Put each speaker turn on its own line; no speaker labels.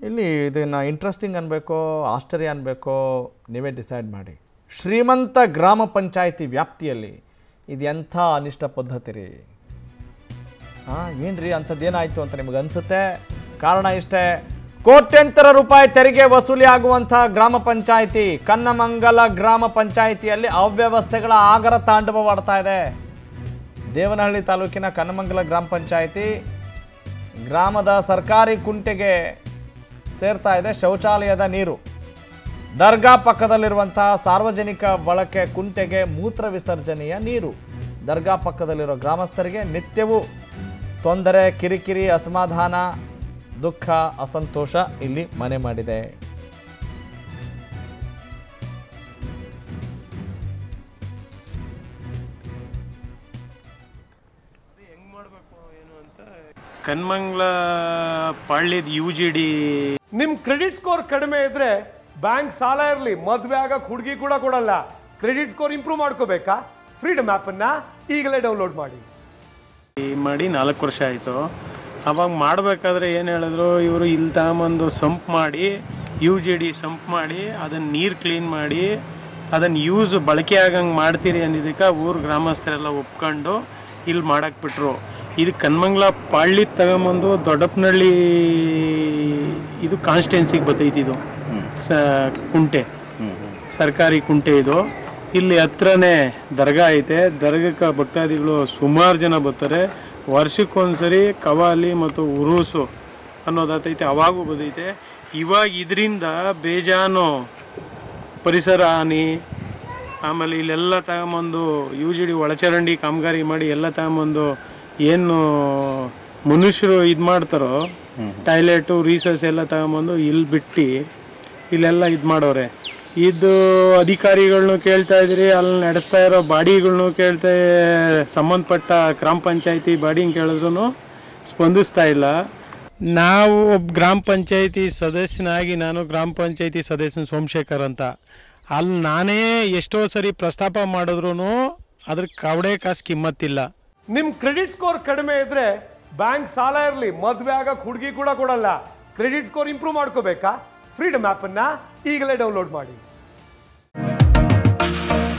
ಇಲ್ಲಿ ಇದನ್ನು ಇಂಟ್ರೆಸ್ಟಿಂಗ್ ಅನ್ಬೇಕೋ ಆಶ್ಚರ್ಯ ಅನ್ಬೇಕೋ ನೀವೇ ಡಿಸೈಡ್ ಮಾಡಿ. ಶ್ರೀಮಂತ ಗ್ರಾಮ ಪಂಚಾಯಿತಿ ವ್ಯಾಪ್ತಿಯಲ್ಲಿ ಇದು ಎಂಥ ಅನಿಷ್ಟ ಪದ್ಧತಿ ರೀ. ಏನ್ರಿ ಅಂಥದ್ದೇನಾಯಿತು ಅಂತ ನಿಮಗೆ ಅನಿಸುತ್ತೆ? ಕಾರಣ ಇಷ್ಟೇ, ಕೋಟ್ಯಂತರ ರೂಪಾಯಿ ತೆರಿಗೆ ವಸೂಲಿ ಆಗುವಂಥ ಗ್ರಾಮ ಪಂಚಾಯಿತಿ ಕನ್ನಮಂಗಲ ಗ್ರಾಮ ಪಂಚಾಯಿತಿಯಲ್ಲಿ ಅವ್ಯವಸ್ಥೆಗಳ ಆಗರ ತಾಂಡವವಾಡ್ತಾ ಇದೆ. ದೇವನಹಳ್ಳಿ ತಾಲೂಕಿನ ಕನ್ನಮಂಗಲ ಗ್ರಾಮ ಪಂಚಾಯಿತಿ ಗ್ರಾಮದ ಸರ್ಕಾರಿ ಕುಂಟೆಗೆ ಸೇರ್ತಾ ಇದೆ ಶೌಚಾಲಯದ ನೀರು. ದರ್ಗಾ ಪಕ್ಕದಲ್ಲಿರುವಂಥ ಸಾರ್ವಜನಿಕ ಬಳಕೆ ಕುಂಟೆಗೆ ಮೂತ್ರ ವಿಸರ್ಜನೆಯ ನೀರು. ದರ್ಗಾ ಪಕ್ಕದಲ್ಲಿರೋ ಗ್ರಾಮಸ್ಥರಿಗೆ ನಿತ್ಯವೂ ತೊಂದರೆ, ಕಿರಿಕಿರಿ, ಅಸಮಾಧಾನ, ದುಃಖ, ಅಸಂತೋಷ ಇಲ್ಲಿ ಮನೆ ಮಾಡಿದೆ.
ಕನ್ನಮಂಗಲ ಪಾಳ್ಯದ UGD
ನಿಮ್ಮ ಕ್ರೆಡಿಟ್ ಸ್ಕೋರ್ ಕಡಿಮೆ ಇದ್ರೆ ಬ್ಯಾಂಕ್ ಸಾಲ ಇರಲಿ ಮದುವೆ ಆಗಕ್ಕೆ ಹುಡುಗಿ ಕೂಡ ಕೊಡಲ್ಲ. ಕ್ರೆಡಿಟ್ ಸ್ಕೋರ್ ಇಂಪ್ರೂವ್ ಮಾಡ್ಕೋಬೇಕಾ? ಫ್ರೀಡಮ್ ಆ್ಯಪನ್ನು ಈಗಲೇ ಡೌನ್ಲೋಡ್ ಮಾಡಿ
4 ವರ್ಷ ಆಯಿತು. ಅವಾಗ ಮಾಡಬೇಕಾದ್ರೆ ಏನು ಹೇಳಿದ್ರು, ಇವರು ಇಲ್ಲಿ ತಗೊಂಬಂದು ಸಂಪ್ ಮಾಡಿ UGD ಸಂಪ್ ಮಾಡಿ ಅದನ್ನು ನೀರು ಕ್ಲೀನ್ ಮಾಡಿ ಅದನ್ನು ಬಳಕೆ ಆಗಂಗೆ ಮಾಡ್ತೀರಿ ಅಂದಿದ್ದಕ್ಕೆ ಊರು ಗ್ರಾಮಸ್ಥರೆಲ್ಲ ಒಪ್ಕೊಂಡು ಇಲ್ಲಿ ಮಾಡಕ್ಕೆ ಬಿಟ್ರು. ಇದು ಕನ್ನಮಂಗಲ ಪಾಳ್ಯ ತಗೊಂಬಂದು ದೊಡ್ಡಪ್ಪನಹಳ್ಳಿ ಇದು ಕಾನ್ಸ್ಟಿಟ್ಯೂನ್ಸಿಗೆ ಬರ್ತೈತಿ. ಇದು ಕುಂಟೆ ಸರ್ಕಾರಿ ಕುಂಟೆ. ಇದು ಇಲ್ಲಿ ಹತ್ರನೇ ದರ್ಗಾ ಐತೆ. ದರ್ಗಕ್ಕೆ ಭಕ್ತಾದಿಗಳು ಸುಮಾರು ಜನ ಬರ್ತಾರೆ. ವರ್ಷಕ್ಕೊಂದ್ಸರಿ ಕವಾಲಿ ಮತ್ತು ಉರುಸು ಅನ್ನೋದಾತೈತೆ, ಅವಾಗೂ ಬದೈತೆ. ಇವಾಗ ಇದರಿಂದ ಬೇಜಾನು ಪರಿಸರ ಹಾನಿ, ಆಮೇಲೆ ಇಲ್ಲೆಲ್ಲ ತಗೊಂಬಂದು UGD ಒಳಚರಂಡಿ ಕಾಮಗಾರಿ ಮಾಡಿ ಎಲ್ಲ ತಗೊಂಬಂದು ಏನು ಮನುಷ್ಯರು ಇದು ಮಾಡ್ತಾರೋ ಟಾಯ್ಲೆಟು ರೀಸಸ್ ಎಲ್ಲ ತಗೊಂಬಂದು ಇಲ್ಲಿ ಬಿಟ್ಟು ಇಲ್ಲೆಲ್ಲ ಇದು ಮಾಡೋರೆ. ಇದು ಅಧಿಕಾರಿಗಳ್ನು ಕೇಳ್ತಾ ಇದ್ರಿ, ಅಲ್ಲಿ ನಡೆಸ್ತಾ ಇರೋ ಬಾಡಿಗಳ್ನು ಕೇಳ್ತಾ, ಸಂಬಂಧಪಟ್ಟ ಗ್ರಾಮ ಪಂಚಾಯತಿ ಬಾಡಿನ ಕೇಳಿದ್ರು ಸ್ಪಂದಿಸ್ತಾ ಇಲ್ಲ. ನಾವು ಒಬ್ಬ ಗ್ರಾಮ ಪಂಚಾಯತಿ ಸದಸ್ಯನಾಗಿ, ನಾನು ಗ್ರಾಮ ಪಂಚಾಯತಿ ಸದಸ್ಯನ ಸೋಮಶೇಖರ್ ಅಂತ, ಅಲ್ಲಿ ನಾನೇ ಎಷ್ಟೋ ಸರಿ ಪ್ರಸ್ತಾಪ ಮಾಡಿದ್ರು ಅದ್ರ ಕವಡೆ ಕಾಸು ಕಿಮ್ಮತ್ತಿಲ್ಲ.
ನಿಮ್ಮ ಕ್ರೆಡಿಟ್ ಸ್ಕೋರ್ ಕಡಿಮೆ ಇದ್ರೆ ಬ್ಯಾಂಕ್ ಸಾಲ ಇರಲಿ ಮದುವೆ ಆಗಕ್ಕೆ ಹುಡುಗಿ ಕೂಡ ಕೊಡಲ್ಲ. ಕ್ರೆಡಿಟ್ ಸ್ಕೋರ್ ಇಂಪ್ರೂವ್ ಮಾಡ್ಕೋಬೇಕಾ? ಫ್ರೀಡಮ್ ಆ್ಯಪನ್ನು ಈಗಲೇ ಡೌನ್ಲೋಡ್ ಮಾಡಿ.